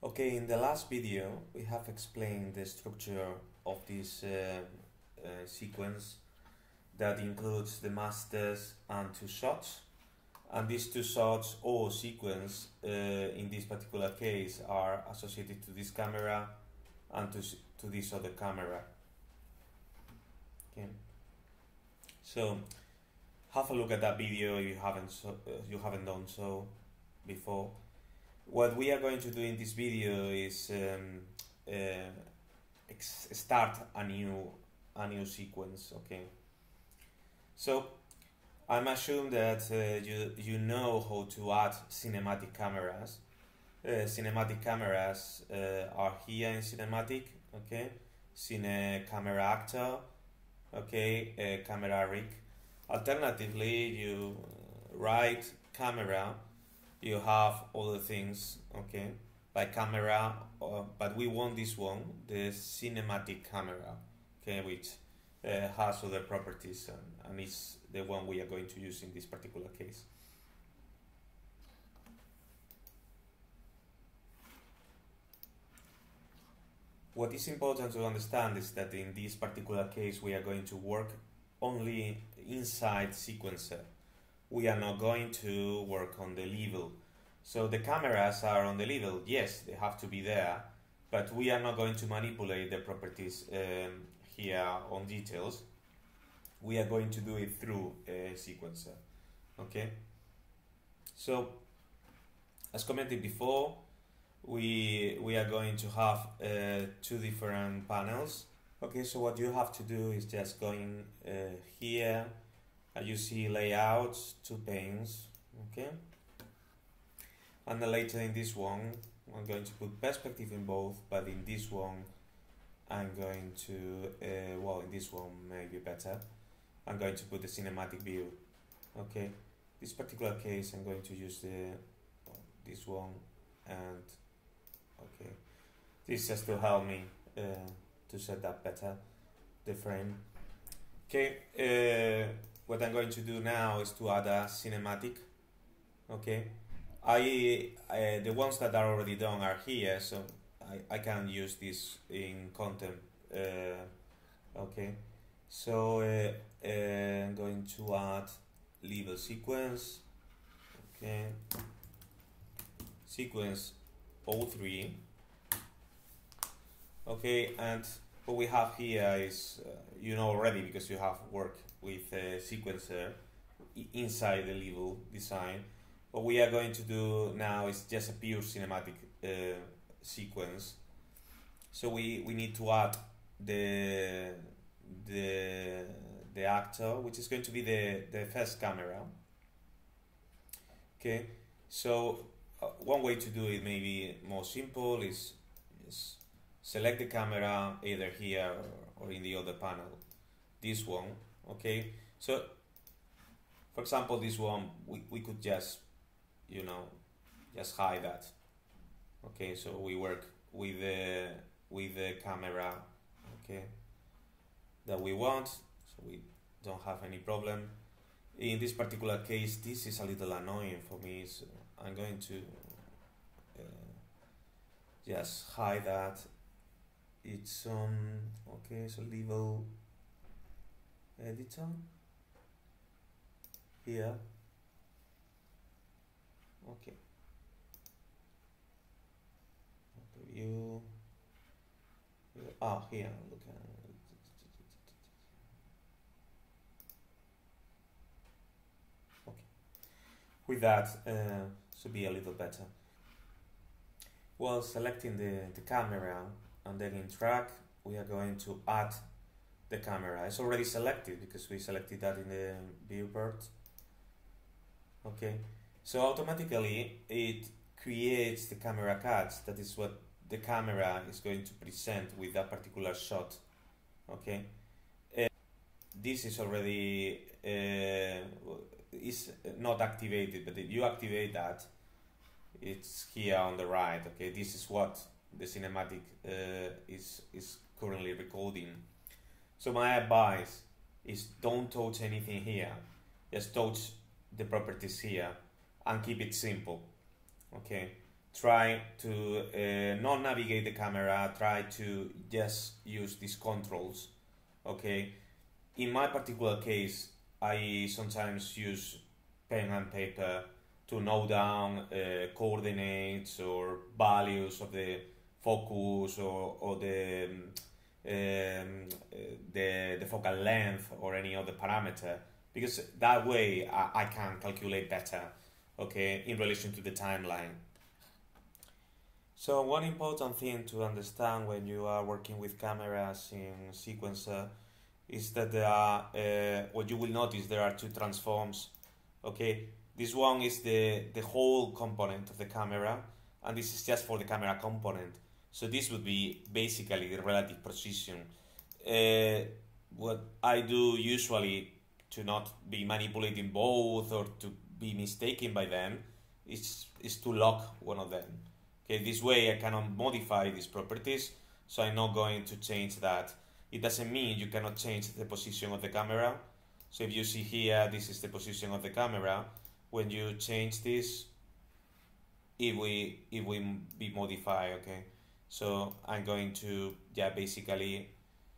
Okay, in the last video we have explained the structure of this sequence that includes the masters and two shots, and these two shots or sequence in this particular case are associated to this camera and to this other camera. Okay, so have a look at that video if you haven't done so before. What we are going to do in this video is start a new sequence. Okay, so I'm assuming that you know how to add cinematic cameras. Cinematic cameras are here in cinematic. Okay, cine camera actor. Okay, camera rig. Alternatively, you write camera. You have other things, okay, like camera, but we want this one, the cinematic camera, okay, which has other properties and is the one we are going to use in this particular case. What is important to understand is that in this particular case we are going to work only inside sequencer. We are not going to work on the level. So the cameras are on the level, yes, they have to be there, but we are not going to manipulate the properties here on details. We are going to do it through a sequencer. Okay? So, as commented before, we are going to have two different panels. Okay, so what you have to do is just going here. You see layouts, two panes, okay? And then later in this one, I'm going to put perspective in both, but in this one, I'm going to, well, in this one maybe better, I'm going to put the cinematic view, okay? This particular case, I'm going to use this one, and, okay. This just to help me to set that better, the frame. Okay, what I'm going to do now is to add a cinematic. Okay, the ones that are already done are here, so I can use this in content. Okay, so I'm going to add level sequence. Okay, sequence 03. Okay, and what we have here is you know already because you have worked with a sequencer inside the level design. What we are going to do now is just a pure cinematic sequence. So we need to add the actor, which is going to be the first camera. Okay, so one way to do it maybe more simple is select the camera either here or in the other panel. This one, okay. So, for example, this one we could just, you know, just hide that. Okay, so we work with the camera, okay, that we want, so we don't have any problem. In this particular case, this is a little annoying for me, so I'm going to just hide that. It's on, okay, so level editor here. Okay, view. Here, look at. Okay, with that should be a little better. While selecting the camera, and then in track we are going to add the camera. It's already selected because we selected that in the viewport. Okay, so automatically it creates the camera cuts. That is what the camera is going to present with that particular shot. Okay, this is already is not activated, but if you activate that, it's here on the right. Okay, this is what the cinematic is currently recording. So my advice is don't touch anything here, just touch the properties here and keep it simple. Okay, try to not navigate the camera, try to just use these controls. Okay, in my particular case, I sometimes use pen and paper to note down coordinates or values of the focus or the focal length or any other parameter, because that way I can calculate better, okay, in relation to the timeline. So one important thing to understand when you are working with cameras in sequencer is that there are, what you will notice, there are two transforms. Okay, this one is the whole component of the camera, and this is just for the camera component. So this would be basically the relative precision. What I do usually to not be manipulating both or to be mistaken by them is to lock one of them. Okay, this way I cannot modify these properties, so I'm not going to change that. It doesn't mean you cannot change the position of the camera. So if you see here, this is the position of the camera. When you change this, it will be modified, okay? So I'm going to basically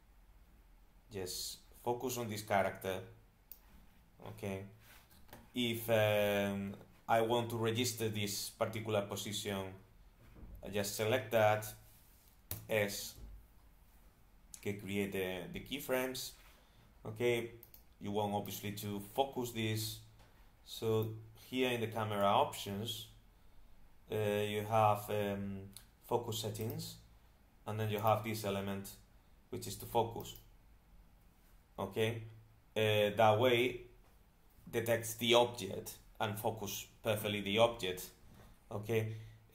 just focus on this character, okay? If I want to register this particular position, I just select that as, okay, create the keyframes, okay? You want obviously to focus this. So here in the camera options, you have focus settings, and then you have this element which is to focus, okay? That way detects the object and focus perfectly the object, okay?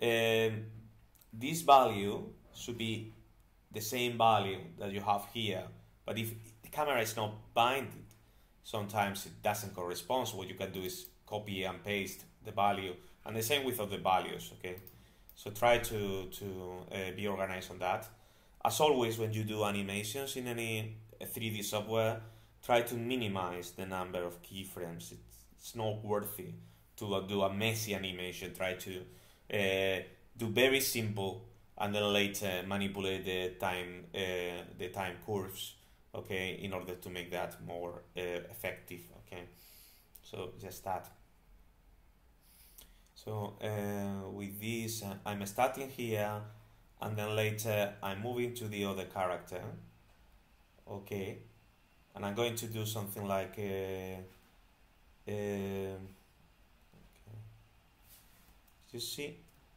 This value should be the same value that you have here, but if the camera is not binded, sometimes it doesn't correspond. So what you can do is copy and paste the value, and the same with other values, okay? So try to be organized on that. As always, when you do animations in any 3D software, try to minimize the number of keyframes. It's not worthy to do a messy animation. Try to do very simple, and then later manipulate the time curves, okay, in order to make that more effective, okay? So just that. So with this, I'm starting here, and then later I'm moving to the other character, okay? And I'm going to do something like okay. You see,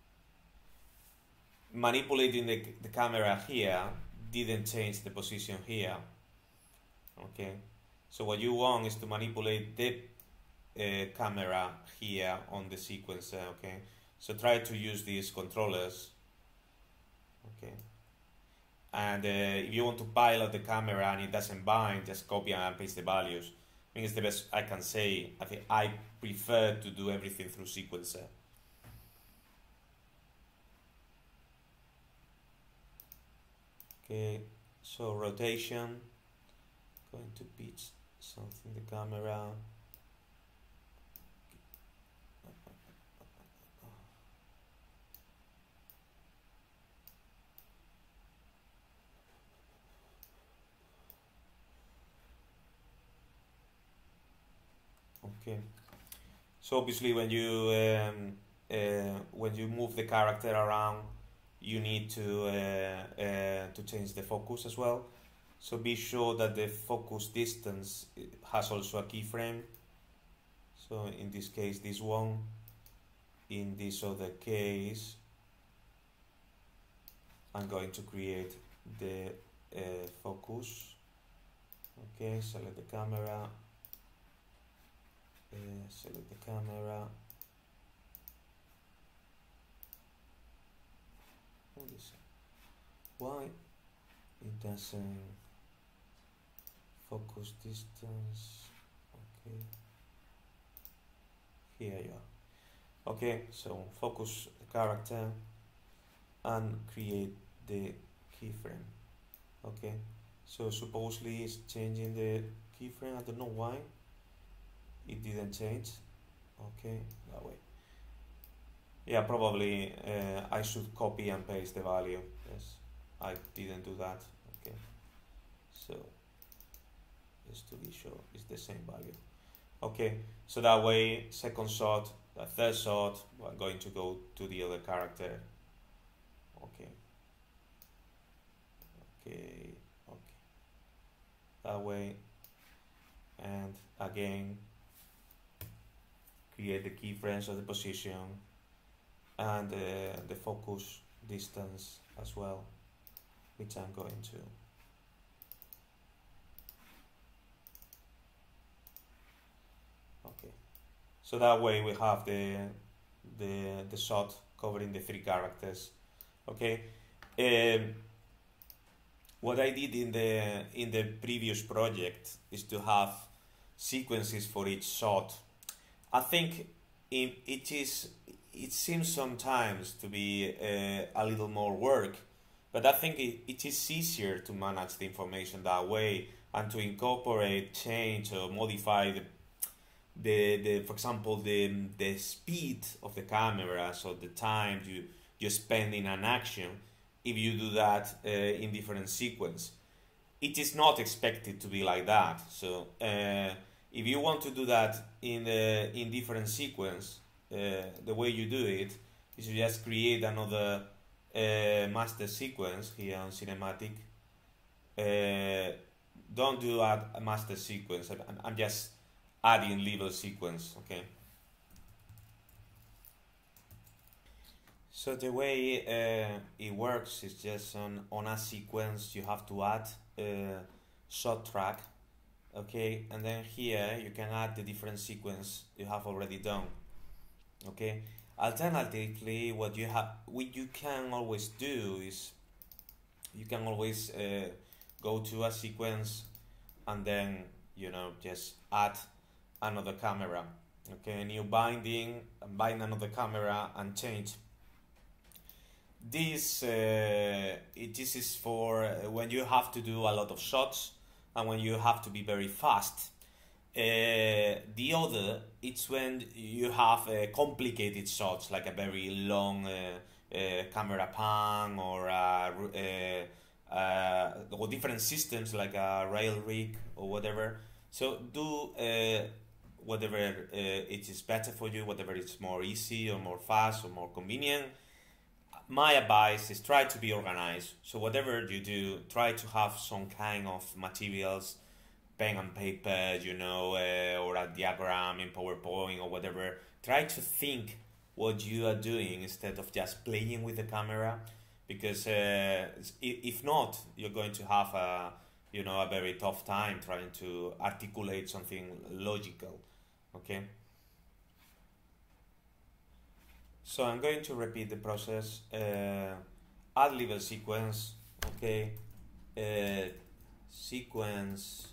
manipulating the camera here didn't change the position here, okay? So what you want is to manipulate the camera here on the sequencer, okay? So try to use these controllers, okay? And if you want to pilot the camera and it doesn't bind, just copy and paste the values. I think it's the best I can say. I think I prefer to do everything through sequencer. Okay, so rotation, going to pitch something the camera. Okay, so obviously when you move the character around, you need to change the focus as well. So be sure that the focus distance has also a keyframe. So in this case, this one. In this other case, I'm going to create the focus. Okay, select the camera. Select the camera. Why it doesn't focus distance? Okay, here you are. Okay, so focus the character and create the keyframe. Okay, so supposedly it's changing the keyframe. I don't know why it didn't change. Okay, that way. Yeah, probably I should copy and paste the value. Yes, I didn't do that. Okay, so just to be sure it's the same value. Okay, so that way, second shot, the third shot, we're going to go to the other character. Okay, okay, okay. That way, and again, create the keyframes of the position and the focus distance as well, which I'm going to. Okay, so that way we have the shot covering the three characters. Okay, what I did in the previous project is to have sequences for each shot. I think it seems sometimes to be a little more work, but I think it is easier to manage the information that way and to incorporate, change, or modify the for example the speed of the camera, so the time you spend in an action. If you do that in different sequence, it is not expected to be like that. So if you want to do that in different sequence, the way you do it is you just create another master sequence here on cinematic. Don't do add a master sequence. I'm just adding level sequence. Okay. So the way it works is just on a sequence you have to add shot track, okay, and then here you can add the different sequence you have already done, okay. Alternatively, what you can always do is you can always go to a sequence and then just add another camera, okay, new binding, bind another camera and change. This is for when you have to do a lot of shots and when you have to be very fast. The other, it's when you have complicated shots, like a very long camera pan or different systems like a rail rig or whatever. So do whatever it is better for you, whatever is more easy or more fast or more convenient. My advice is try to be organized. So whatever you do, try to have some kind of materials, pen and paper, or a diagram in PowerPoint or whatever. Try to think what you are doing instead of just playing with the camera, because if not, you're going to have a very tough time trying to articulate something logical. Okay. So I'm going to repeat the process. Add level sequence. Okay. Sequence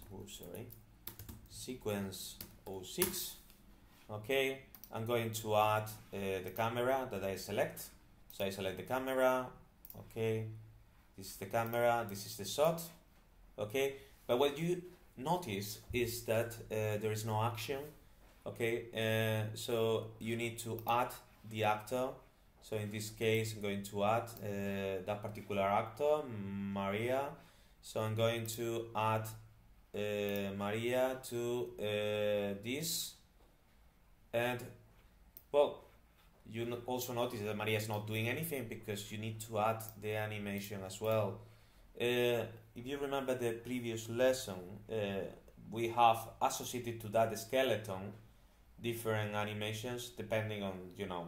06. Okay. I'm going to add the camera that I select. So I select the camera. Okay. This is the camera. This is the shot. Okay. But what you notice is that there is no action. Okay. So you need to add the actor. So in this case, I'm going to add that particular actor, Maria. So I'm going to add Maria to this. And well, you also notice that Maria is not doing anything because you need to add the animation as well. If you remember the previous lesson, we have associated to that skeleton different animations depending on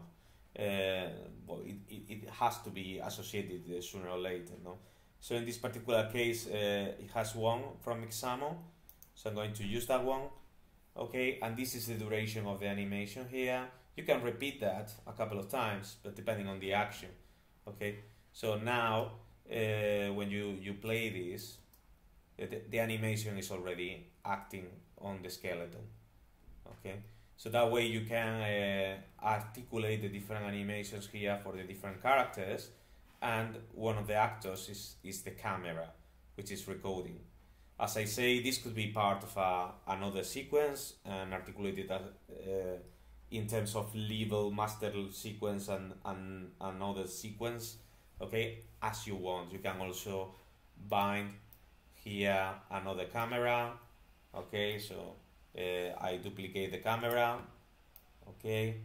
it has to be associated sooner or later, no? So in this particular case it has one from Examo, so I'm going to use that one. Okay, and this is the duration of the animation here. You can repeat that a couple of times, but depending on the action. Okay, so now when you play this, the animation is already acting on the skeleton. Okay, so that way you can articulate the different animations here for the different characters, and one of the actors is the camera, which is recording. As I say, this could be part of another sequence and articulated in terms of level, master sequence, and another sequence, okay, as you want. You can also bind here another camera, okay, so I duplicate the camera, okay,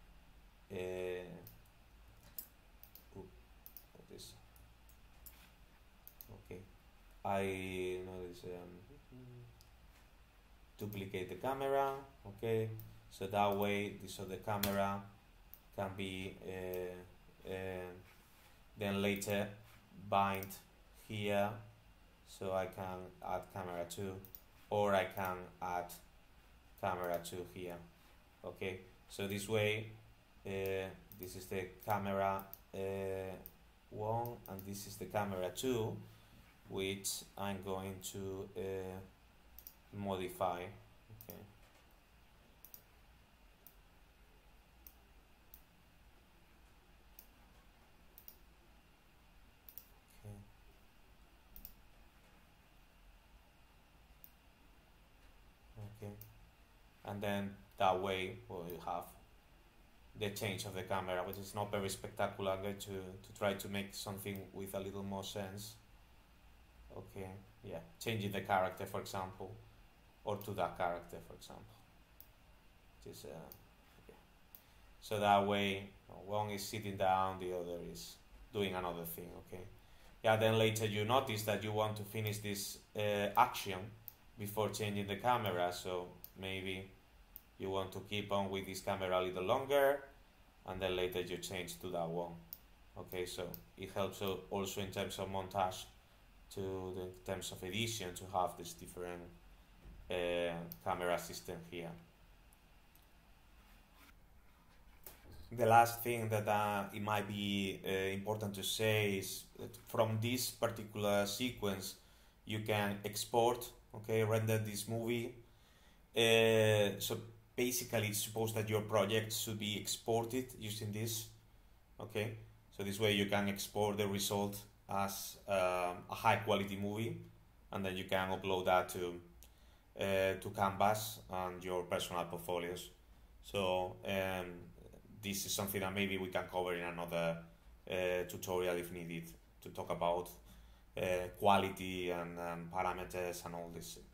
this, okay, I notice duplicate the camera, okay, so that way this other camera can be then later bind here, so I can add camera 2, or I can add camera 2 here, okay, so this way this is the camera 1 and this is the camera 2, which I'm going to modify, okay. Okay, and then that way, well, you have the change of the camera, which is not very spectacular. I'm going to try to make something with a little more sense. Okay, yeah, changing the character, for example, or to that character, for example. Just, okay. So that way, one is sitting down, the other is doing another thing, okay? Yeah, then later you notice that you want to finish this action before changing the camera, so maybe you want to keep on with this camera a little longer, and then later you change to that one. Okay, so it helps also in terms of montage, in terms of edition, to have this different camera system here. The last thing that it might be important to say is that from this particular sequence you can export, okay, render this movie. So basically it's supposed that your project should be exported using this, okay, so this way you can export the result as a high quality movie, and then you can upload that to Canvas and your personal portfolios. So this is something that maybe we can cover in another tutorial if needed, to talk about quality and parameters and all this